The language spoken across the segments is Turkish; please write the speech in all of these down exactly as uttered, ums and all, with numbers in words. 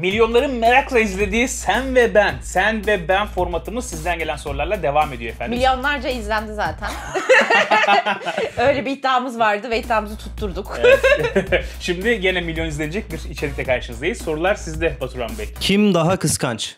Milyonların merakla izlediği Sen ve Ben, Sen ve Ben formatımız sizden gelen sorularla devam ediyor efendim. Milyonlarca izlendi zaten. Öyle bir iddiamız vardı ve iddiamızı tutturduk. Evet. Şimdi gene milyon izlenecek bir içerikle karşınızdayız. Sorular sizde Baturan Bey. Kim daha kıskanç?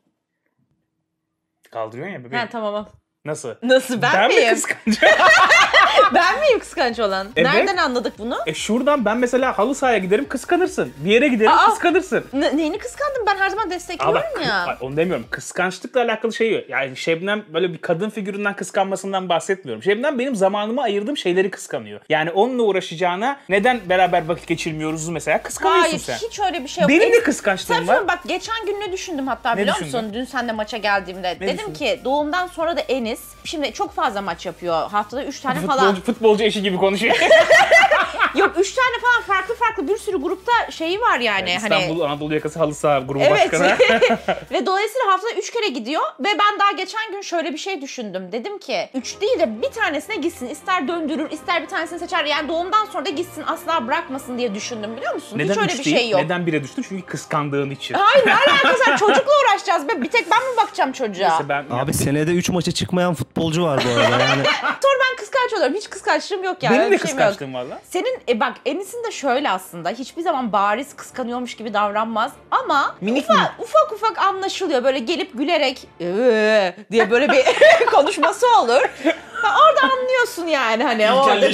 Kaldırıyorsun ya bebeğim. Ha tamam. Nasıl? Nasıl ben, ben miyim? mi kıskanç? Ben miyim kıskanç olan? Evet. Nereden anladık bunu? E şuradan ben mesela halı sahaya giderim kıskanırsın. Bir yere giderim Aa, kıskanırsın. Ne, neyini kıskandım? Ben her zaman destekliyorum Aa, bak, ya. Onu demiyorum. Kıskançlıkla alakalı şey yok. Yani Şebnem böyle bir kadın figüründen kıskanmasından bahsetmiyorum. Şebnem benim zamanımı ayırdığım şeyleri kıskanıyor. Yani onunla uğraşacağına neden beraber vakit geçirmiyoruz mesela kıskanıyorsun Hayır, sen. hiç öyle bir şey yok. Benim En- de kıskançlığım Sen var. şuna bak, geçen gün ne düşündüm hatta Ne biliyor düşündün? musun? Dün sen de maça geldiğimde. Ne Dedim düşündün? ki doğumdan sonra da Enis, şimdi çok fazla maç yapıyor. Haftada üç tane falan. Futbolcu, futbolcu eşi gibi konuşuyor. Yok üç tane falan farklı farklı bir sürü grupta şeyi var yani. İstanbul hani... Anadolu Yakası Halı Saha grubu Evet. başkanı. Ve dolayısıyla haftada üç kere gidiyor ve ben daha geçen gün şöyle bir şey düşündüm. Dedim ki üç değil de bir tanesine gitsin. İster döndürür, ister bir tanesini seçer. Yani doğumdan sonra da gitsin, asla bırakmasın diye düşündüm, biliyor musun? Neden Hiç öyle üç bir değil? şey yok. Neden bire düştün? Çünkü kıskandığın için. Hayır, ne alakası var? Çocukla uğraşacağız be. Bir tek ben mi bakacağım çocuğa? Neyse ben... Abi senede üç maça çıkmayan futbolcu var bu arada yani. Sonra ben kıskanç oluyorum. Hiç kıskançlığım yok yani. Benim Öyle de bir şeyim yok. kıskançlığım var lan. Senin e bak Enis'in de şöyle aslında hiçbir zaman bariz kıskanıyormuş gibi davranmaz ama Minik ufak, minik. ufak ufak anlaşılıyor. Böyle gelip gülerek "Ee" diye böyle bir konuşması olur. Ha, orada anlıyorsun yani hani o orada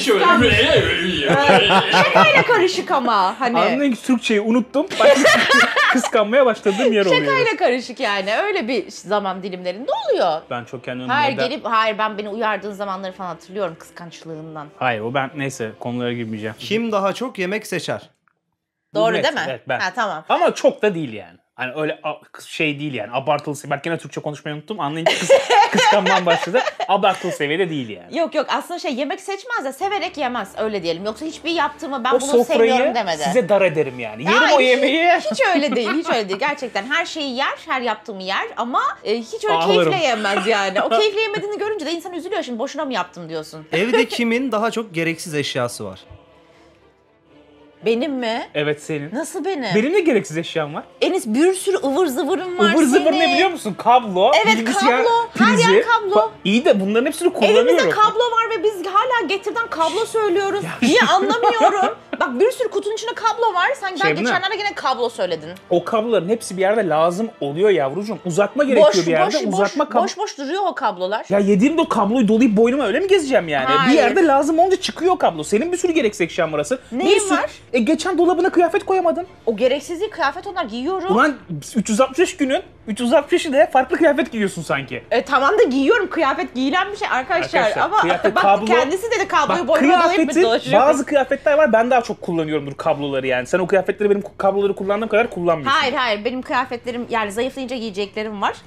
kıskan- şakayla karışık ama hani Anlayın ki Türkçeyi unuttum. Bak, kıskanmaya başladığım yer oluyor. şakayla karışık yani öyle bir zaman dilimlerinde oluyor. Ben çok kendimi... Hayır neden- gelip hayır ben beni uyardığın zamanları falan hatırlıyorum kıskançlığından. Hayır o ben neyse konulara girmeyeceğim. Kim daha çok yemek seçer? Doğru Net, değil mi? evet, ben. Ha tamam. Ama çok da değil yani. Hani öyle a- şey değil yani. Abartılı seviye. Bak yine Türkçe konuşmayı unuttum. Anlayın ki kıs kıskanmam başladı. Abartılı seviyede değil yani. Yok yok aslında şey yemek seçmez de severek yemez öyle diyelim. Yoksa hiçbir yaptığımı ben O bunu sevmiyorum sofrayı demedi. size dar ederim yani. Yerim Hayır, o yemeği. Hiç, hiç öyle değil, hiç öyle değil. Gerçekten her şeyi yer, her yaptığımı yer ama e, hiç öyle Ağlarım. keyifle yemez yani. O keyifle yemediğini görünce de insan üzülüyor, şimdi boşuna mı yaptım diyorsun. Evde kimin daha çok gereksiz eşyası var? Benim mi? Evet senin. Nasıl benim? Benim de gereksiz eşyam var. Enis bir sürü ıvır zıvırım var Ivır zıvır senin. ne biliyor musun? Kablo, Evet, bilgisayar, kablo. Her prizi. yer kablo. Ba- İyi de bunların hepsini kullanıyorum. Elimizde kablo var ve biz hala getirden kablo söylüyoruz. Niye anlamıyorum. Bak bir sürü kutunun içinde kablo var. Sanki daha Şebnem. geçenlerde yine kablo söyledin. O kabloların hepsi bir yerde lazım oluyor yavrucuğum. Uzatma gerekiyor Boş bir yerde. boş Uzatma boş, kablo. boş boş duruyor o kablolar. Ya yediğimde o kabloyu dolayıp boynuma öyle mi gezeceğim yani? Hayır. Bir yerde lazım olunca çıkıyor o kablo. Senin bir sürü gereksiz eşyan burası. Neyin bir sürü... var? E geçen dolabına kıyafet koyamadın. O gereksizliği kıyafet onlar giyiyorum. Ulan üç yüz altmış beş günün üç yüz altmış beşi de farklı kıyafet giyiyorsun sanki. E, tamam da giyiyorum. Kıyafet giyilen bir şey arkadaşlar. Arkadaşlar, Ama kıyafet, bak kablo- kendisi dedi kabloyu Bak boynuma dolayıp mı kıyafeti dolaşıyorum? bazı kıyafetler var ben daha çok kullanıyorumdur kabloları yani. Sen o kıyafetleri benim kabloları kullandığım kadar kullanmıyorsun. Hayır hayır benim kıyafetlerim yani zayıflayınca giyeceklerim var.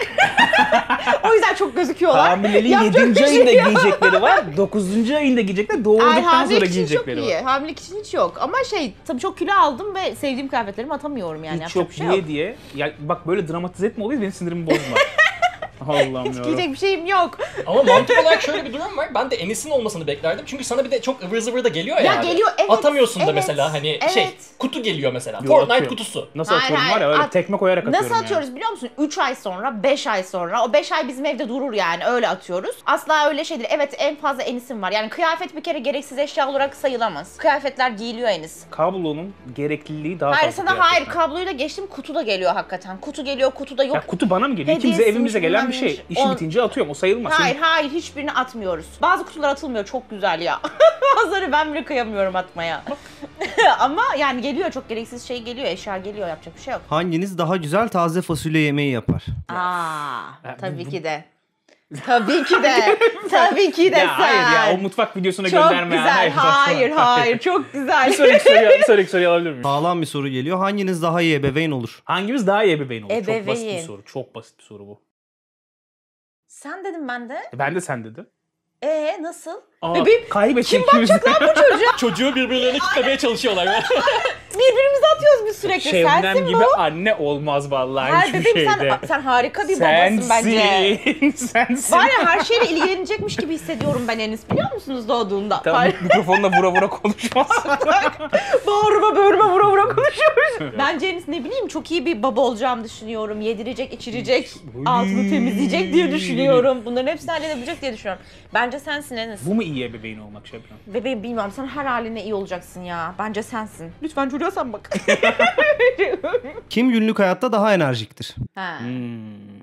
O yüzden çok gözüküyorlar. Hamileliğin Yapacak yedinci bir şey ayında yok. giyecekleri var. dokuzuncu ayında giyecekler. Ay, Doğurduktan sonra hamilelik için çok giyecekleri iyi. var. Hamilelik için hiç yok. Ama şey tabii çok kilo aldım ve sevdiğim kıyafetlerimi atamıyorum yani. Hiç Yapacak yok bir şey diye yok. diye. Ya bak böyle dramatize etme oluyor benim sinirimi bozma. Allah'ım Hiç ya. giyecek bir şeyim yok. Ama mantık olarak şöyle bir durum var. Ben de Enis'in olmasını beklerdim. Çünkü sana bir de çok ıvır zıvır da geliyor ya. Ya geliyor, evet, Atamıyorsun da evet, mesela hani evet. şey kutu geliyor mesela. Yo, Fortnite atıyorum. kutusu. Nasıl Hayır, atıyorum hayır. var ya öyle At- tekme koyarak atıyorum Nasıl atıyoruz yani. biliyor musun? üç ay sonra, beş ay sonra. O beş ay bizim evde durur yani. Öyle atıyoruz. Asla öyle şey değil. Evet en fazla Enis'im var. Yani kıyafet bir kere gereksiz eşya olarak sayılamaz. Kıyafetler giyiliyor Enis. Kablonun gerekliliği daha Hayır fazla. sana hayır kıyafetten. kabloyu da geçtim, kutu da geliyor hakikaten. Kutu geliyor, kutu da yok. Ya kutu bana mı geliyor? Hediyesiymiş, İkimize evimize gelen bir şey. bilmem İşi neymiş. bitince atıyorum. O sayılmaz. Hayır Senin- hayır hiçbirini atmıyoruz. Bazı kutular atılmıyor, çok güzel ya. Bazıları ben bile kıyamıyorum atmaya. Ama yani geliyor, çok gereksiz şey geliyor, eşya geliyor, yapacak bir şey yok. Hanginiz daha güzel taze fasulye yemeği yapar? Aa, Ya, tabii bu- ki de. Tabii ki de. Tabii ki de Ya sen. hayır ya o mutfak videosuna Çok gönderme güzel. ya. Hayır Hayır, hayır, çok güzel. Bir sonraki soruyu, bir sonraki soruyu alabilir miyim? Sağlam bir soru geliyor. Hanginiz daha iyi ebeveyn olur? Hangimiz daha iyi ebeveyn olur? Çok basit bir Ebeveyn. soru. Çok basit bir soru bu. Sen dedim ben de. E, Ben de sen dedim. Ee nasıl? Aa, Bebeğim, kaybettim. kim bakacak lan bu çocuğa? Çocuğu birbirlerine kitlemeye çalışıyorlar. Birbirimizi atıyoruz biz sürekli. Şebnem Sensin gibi bu. anne olmaz vallahi Her hiçbir bebeğim şeyde. sen, sen harika bir babasın bence. Sensin. Sensin. Var ya her şeyle ilgilenecekmiş gibi hissediyorum ben Enis, biliyor musunuz doğduğunda? Tamam, mikrofonla vura vura konuşmazsın. Bağırma böğürme vura vura konuşuyormuş. Bence Enis ne bileyim çok iyi bir baba olacağımı düşünüyorum. Yedirecek, içirecek, altını temizleyecek diye düşünüyorum. Bunların hepsini halledebilecek diye düşünüyorum. Bence sensin Enis. Bu mu iyi ebeveyn olmak Şebnem? Bebeğim bilmiyorum, sen her haline iyi olacaksın ya. Bence sensin. Lütfen çocuğa sen bak. Kim günlük hayatta daha enerjiktir? Ha. Hmm.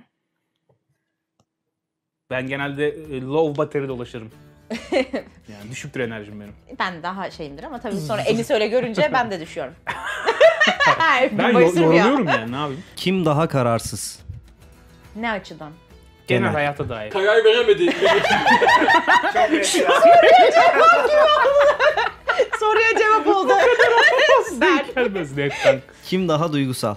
Ben genelde e, low battery dolaşırım. Yani düşüktür enerjim benim. Ben daha şeyimdir ama tabii sonra Enis öyle görünce ben de düşüyorum. Ben yo- yoruluyorum yani, ne yapayım? Kim daha kararsız? Ne açıdan? Genel, Genel. hayata dair. Karar veremedi. Soruya cevap oldu. Ben. Gelmez netten. Kim daha duygusal?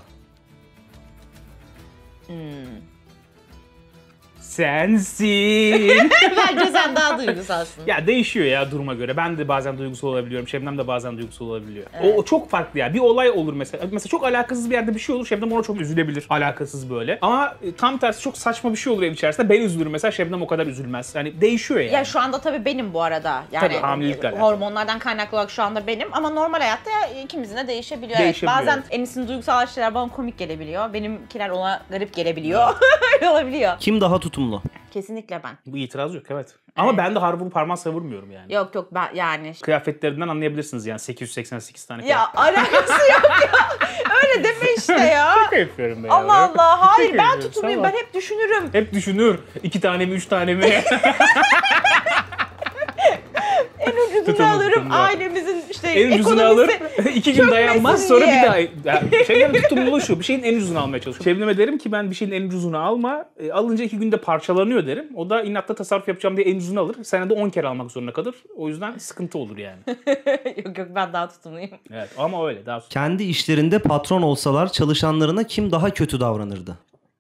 Sensin. Bence sen daha duygusalsın. Ya değişiyor ya duruma göre. Ben de bazen duygusal olabiliyorum. Şebnem de bazen duygusal olabiliyor. O, o çok farklı ya. Bir olay olur mesela. Mesela çok alakasız bir yerde bir şey olur. Şebnem ona çok üzülebilir. Alakasız böyle. Ama e, tam tersi çok saçma bir şey olur ev içerisinde. Ben üzülürüm mesela. Şebnem o kadar üzülmez. Yani değişiyor yani. Ya şu anda tabii benim bu arada. Yani Tabii, hamilelikle alakalı. hormonlardan kaynaklı olarak şu anda benim ama normal hayatta ikimizin de değişebiliyor. Değişebiliyor, Evet, bazen evet. Enis'in duygusal şeyler bana komik gelebiliyor. Benimkiler ona garip gelebiliyor. Öyle olabiliyor. Kim daha tutumlu? Kesinlikle ben. Bu itiraz yok, evet. Ama ben de harvuru parmağı savurmuyorum yani. Yok yok ben yani. Kıyafetlerinden anlayabilirsiniz yani sekiz yüz seksen sekiz tane Ya kıyafet. alakası yok ya. Öyle deme işte ya. Şaka yapıyorum ben ya. Allah Allah. Hayır Şaka ben yapıyorum, tutumluyum. salak. Ben hep düşünürüm. Hep düşünür. İki tane mi, üç tane mi? En ucuzunu Tutumlu, alırım. tutumlu. Ailemizin işte En ucuzunu alır, ekonomisi. iki gün dayanmaz, sonra diye. bir daha... Yani Şebnem'in tutumluluğu şu, bir şeyin en ucuzunu almaya çalışıyor. Şebnem'e derim ki ben bir şeyin en ucuzunu alma, e, alınca iki günde parçalanıyor derim. O da inatla tasarruf yapacağım diye en ucuzunu alır. Senede on kere almak zorunda kalır. O yüzden sıkıntı olur yani. Yok yok ben daha tutumluyum. Evet ama öyle daha sonra. Kendi işlerinde patron olsalar çalışanlarına kim daha kötü davranırdı?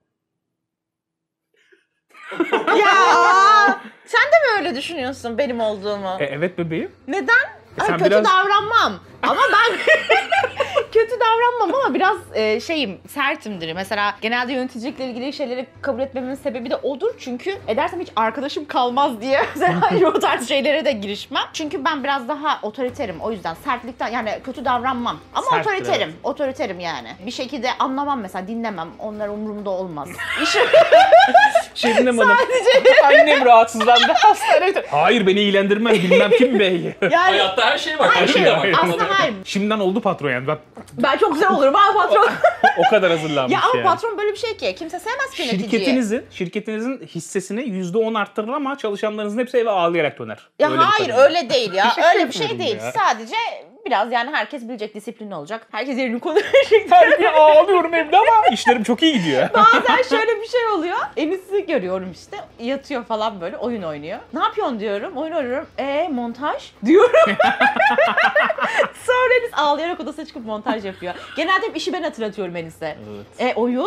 Ya sen de mi öyle düşünüyorsun benim olduğumu? E, evet bebeğim. Neden? Ay, sen kötü biraz- davranmam. Ama ben kötü davranmam ama biraz e, şeyim, sertimdir. Mesela genelde yöneticilikle ilgili şeyleri kabul etmemin sebebi de odur. Çünkü edersem hiç arkadaşım kalmaz diye mesela o tarz şeylere de girişmem. Çünkü ben biraz daha otoriterim. O yüzden sertlikten yani kötü davranmam. Ama Serttir, otoriterim. evet. Otoriterim yani. Bir şekilde anlamam mesela, dinlemem. Onlar umurumda olmaz. İşim Şebnem Hanım, annem rahatsızlandı, hastanede. Hayır beni ilgilendirmez, bilmem kim bey. yani Hayatta her şey var. Her Hayır, şey de var. hayır. aslında hayır. Şimdiden oldu patron yani. Bak, Ben çok güzel olurum ha patron. o kadar hazırlanmış Ya ama yani. patron böyle bir şey ki kimse sevmez ki yöneticiyi. Şirketinizin, şirketinizin hissesini yüzde on arttırır ama çalışanlarınızın hepsi eve ağlayarak döner. Ya Öyle bir hayır kadın. öyle değil ya. Şaka Öyle bir şey yapıyorum değil. ya. Sadece biraz yani herkes bilecek, disiplinli olacak. Herkes yerini konuşacak. Her gün ağlıyorum evde ama işlerim çok iyi gidiyor. Bazen şöyle bir şey oluyor. Enis'i görüyorum işte. Yatıyor falan böyle oyun oynuyor. Ne yapıyorsun diyorum. Oyun oynuyorum. Eee montaj? Diyorum. Sonra Enis ağlayarak odasına çıkıp montaj yapıyor. Genelde hep işi ben hatırlatıyorum Enis'e. Evet. E oyun?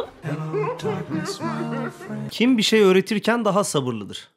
Kim bir şey öğretirken daha sabırlıdır?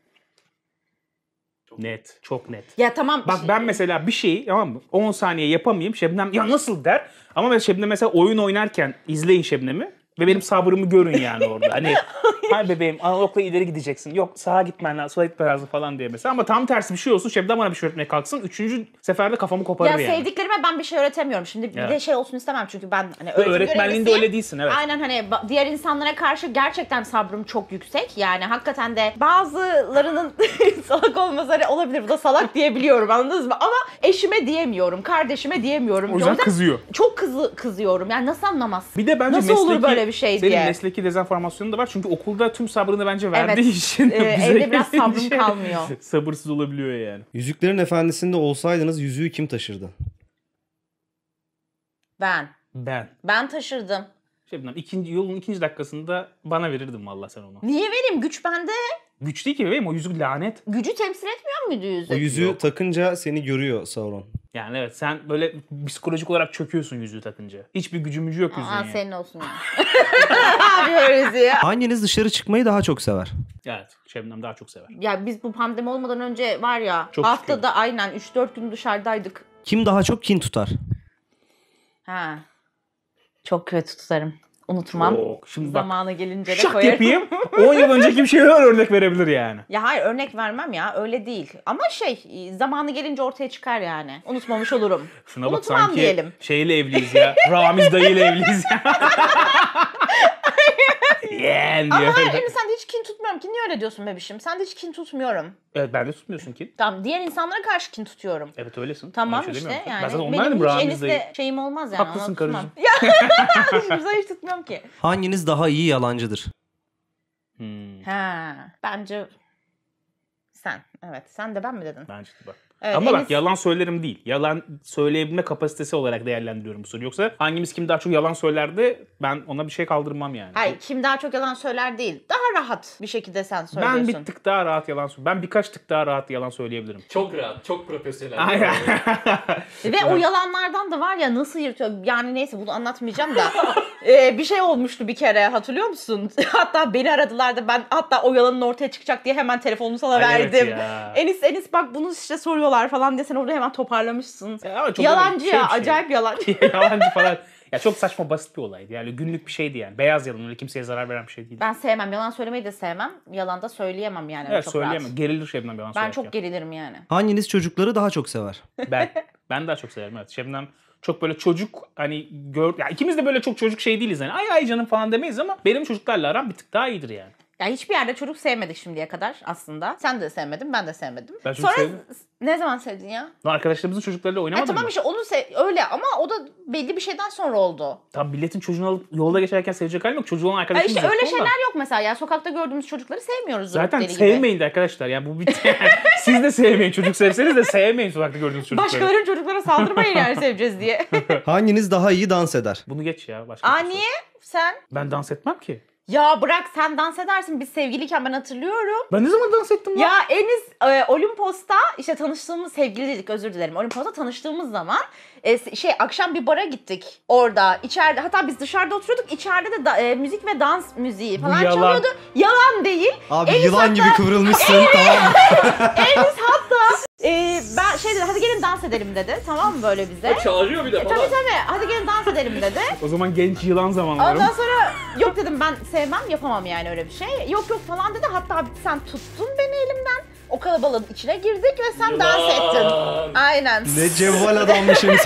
Net, çok net. Ya tamam. Bak ben mesela bir şeyi tamam mı on saniye yapamayayım, Şebnem ya nasıl der ama mesela Şebnem mesela oyun oynarken izleyin Şebnem'i ve benim sabrımı görün yani orada. Hani hay bebeğim analogla ileri gideceksin. Yok sağa gitmen lazım, sola gitmen lazım falan diye mesela. Ama tam tersi bir şey olsun Şebnem bana bir şey öğretmeye kalksın. Üçüncü seferde kafamı koparır Ya yani. sevdiklerime ben bir şey öğretemiyorum. Şimdi bir de Evet. şey olsun istemem çünkü ben hani Ve öğretim öğretmenliğinde görevlisiyim. öyle değilsin, evet. Aynen hani ba- diğer insanlara karşı gerçekten sabrım çok yüksek. Yani hakikaten de bazılarının salak olmaları olabilir. Bu da salak diyebiliyorum, anladınız mı? Ama eşime diyemiyorum, kardeşime diyemiyorum. O yüzden kızıyor. Çok kızı, kızıyorum. Yani nasıl anlamaz? Bir de bence Nasıl mesleki, olur böyle bir şey senin diye. mesleki dezenformasyonu da var. Çünkü okulda tüm sabrını bence verdiği Evet. için Ee, bize evde biraz gelince sabrım kalmıyor. Sabırsız olabiliyor yani. Yüzüklerin Efendisi'nde olsaydınız yüzüğü kim taşırdı? Ben. Ben. Ben taşırdım. Şebnem ikinci, yolun ikinci dakikasında bana verirdin vallahi sen onu. Niye vereyim? Güç bende. Güç değil ki bebeğim, o yüzük lanet. Gücü temsil etmiyor muydu yüzük? O yüzüğü takınca seni görüyor Sauron. Yani evet, sen böyle psikolojik olarak çöküyorsun yüzüğü takınca. Hiçbir gücümücü yok yüzüğün. Aa, yani. senin olsun yani. Yapıyoruz ya. Hanginiz dışarı çıkmayı daha çok sever? Evet, Şebnem daha çok sever. Ya biz bu pandemi olmadan önce var ya Çok haftada aynen üç dört gün dışarıdaydık. Kim daha çok kin tutar? Ha. Çok kötü tutarım. Unutmam. Çok. Şimdi bak, Zamanı gelince de şak koyarım. yapayım. on yıl önceki bir şeyler örnek verebilir yani. Ya hayır örnek vermem ya öyle değil. Ama şey zamanı gelince ortaya çıkar yani. Unutmamış olurum. Şuna bak, Unutmam sanki diyelim. şeyle evliyiz ya. Ramiz dayıyla evliyiz ya. Yeğen Ama diyor. hayır Emin sen de hiç kin tutmuyorum ki. Niye öyle diyorsun bebişim? Sen de hiç kin tutmuyorum. Evet, ben de tutmuyorsun ki. Tamam diğer insanlara karşı kin tutuyorum. Evet öylesin. Tamam Ona bir şey işte demiyorum. yani. Ben zaten Benim onlarla hiç Ramiz dayı. Enis'le şeyim olmaz yani. Haklısın ona tutmam. karıcığım. Ya güzel hiç tutmuyorum ki. Hanginiz daha iyi yalancıdır? Hmm, Ha, bence sen. Evet. Sen de ben mi dedin? bence de bak. Evet, Ama Enis- bak, yalan söylerim değil. Yalan söyleyebilme kapasitesi olarak değerlendiriyorum bu soruyu. Yoksa hangimiz kim daha çok yalan söylerdi, ben ona bir şey kaldırmam yani. Hayır, kim daha çok yalan söyler değil. Daha rahat bir şekilde sen söylüyorsun. Ben bir tık daha rahat yalan söylüyorum. Ben birkaç tık daha rahat yalan söyleyebilirim. Çok rahat, çok profesyonel. Aynen. Ve o yalanlardan da var ya nasıl yırtıyor. Yani neyse bunu anlatmayacağım da. Ee, bir şey olmuştu bir kere hatırlıyor musun? Hatta beni aradılar da ben hatta o yalanın ortaya çıkacak diye hemen telefonunu sana Ay, evet verdim. ya. Enis Enis bak bunu işte soruyorlar falan diye sen orada hemen toparlamışsın. Ya ama çok Yalancı öyle ya şey bir şey. acayip yalancı. Yalancı falan. Ya çok saçma, basit bir olaydı. Yani günlük bir şeydi yani. Beyaz yalan, öyle kimseye zarar veren bir şey değil. Ben sevmem. Yalan söylemeyi de sevmem. Yalan da söyleyemem yani. Evet, çok söyleyemem. rahat. Gerilir Şebnem yalan Ben söylerken. çok gerilirim yani. Hanginiz çocukları daha çok sever? Ben ben daha çok severim, evet. Şebnem çok böyle çocuk, hani gör ya, ikimiz de böyle çok çocuk şey değiliz hani. Ay ay canım falan demeyiz ama benim çocuklarla aram bir tık daha iyidir yani. Ya hiçbir yerde çocuk sevmedik şimdiye kadar aslında. Sen de sevmedin, ben de sevmedim. Ben çocuk Sonra sevdim. ne zaman sevdin ya? Lan arkadaşlarımızın çocuklarıyla E oynamadın tamam mı? işte onu sev öyle ama o da belli bir şeyden sonra oldu. Tam milletin çocuğunu alıp yolda geçerken sevecek halim yok. Çocuğu olan Ya arkadaşımız işte yok. öyle Ondan. şeyler yok mesela. Yani sokakta gördüğümüz çocukları sevmiyoruz. Zaten deli gibi. sevmeyin de arkadaşlar. Yani bu bitti. Siz de sevmeyin. Çocuk sevseniz de sevmeyin sokakta gördüğünüz çocukları. Başkalarının çocuklara saldırmayın yani seveceğiz diye. Hanginiz daha iyi dans eder? Bunu geç ya. Başka Aa bir şey niye? Sen? Ben dans etmem ki. Ya bırak sen dans edersin. Biz sevgiliyken ben hatırlıyorum. Ben ne zaman dans ettim lan? Ya Enis e, Olimpos'ta işte tanıştığımız sevgiliydik özür dilerim. Olimpos'ta tanıştığımız zaman e, şey akşam bir bara gittik. Orada içeride hatta biz dışarıda oturuyorduk. İçeride de da, e, müzik ve dans müziği falan yalan. çalıyordu. Yalan değil. Abi Enis yılan hatta- gibi kıvrılmışsın tamam mı? Enis hatta e, ben şey dedi hadi gelin dans edelim dedi. Tamam mı böyle bize? Çağırıyor bir de E, falan. tabii tabii hadi gelin dans edelim dedi. O zaman genç yılan zamanlarım. Ondan sonra yok dedim ben sevmem yapamam yani öyle bir şey. Yok yok falan dedi. Hatta sen tuttun beni elimden. O kalabalığın içine girdik ve sen dans ettin. Yılan. Aynen. Ne cevval adammışsınız.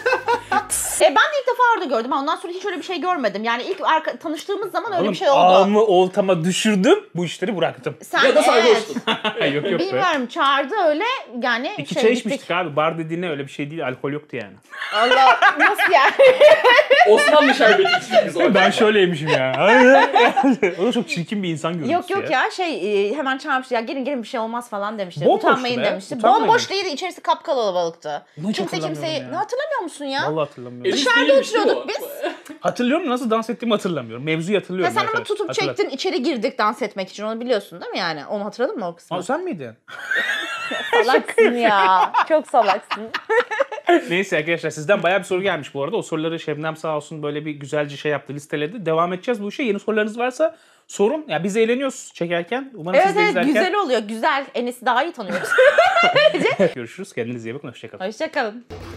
E ben de ilk defa orada gördüm. Ondan sonra hiç öyle bir şey görmedim. Yani ilk arka, tanıştığımız zaman öyle Oğlum, bir şey oldu. ağımı oltama düşürdüm. Bu işleri bıraktım. Sen Ya da evet. sarhoştun. yok yok be. Bilmiyorum çağırdı öyle yani İki şey çay gittik. içmiştik abi. Bar dediğine öyle bir şey değil. Alkol yoktu yani. Allah nasıl yani? Osmanlı şerbeti içtik biz orada. Ben şöyleymişim ya. O da çok çirkin bir insan görüntüsü Yok yok ya şey e, hemen çağırmıştı ya gelin gelin bir şey olmaz falan demişti. Bomboştu Utanmayın be, demişti. utanmayın. Bomboş değildi içerisi kapkalabalıktı. Bunu hiç Kimse hatırlamıyorum kimseyi ya. ne hatırlamıyor musun ya? Vallahi hatırlamıyorum. Enis Dışarıda değilmiş değil mi oturuyorduk o? biz. Hatırlıyorum, nasıl dans ettiğimi hatırlamıyorum. Mevzuyu Ve hatırlıyorum. sen ama arkadaş. tutup Hatırlat. çektin içeri girdik dans etmek için onu biliyorsun değil mi yani? Onu hatırladın mı o kısmı? Aa, sen miydin? Salaksın ya. Çok salaksın. Neyse arkadaşlar, sizden bayağı bir soru gelmiş bu arada. O soruları Şebnem sağ olsun böyle bir güzelce şey yaptı, listeledi. Devam edeceğiz bu işe. Yeni sorularınız varsa sorun. Ya biz eğleniyoruz çekerken. Umarım Evet siz de evet izlerken. güzel oluyor. Güzel. Enes'i daha iyi tanıyoruz. Görüşürüz. Kendinize iyi bakın. Hoşçakalın. Hoşçakalın.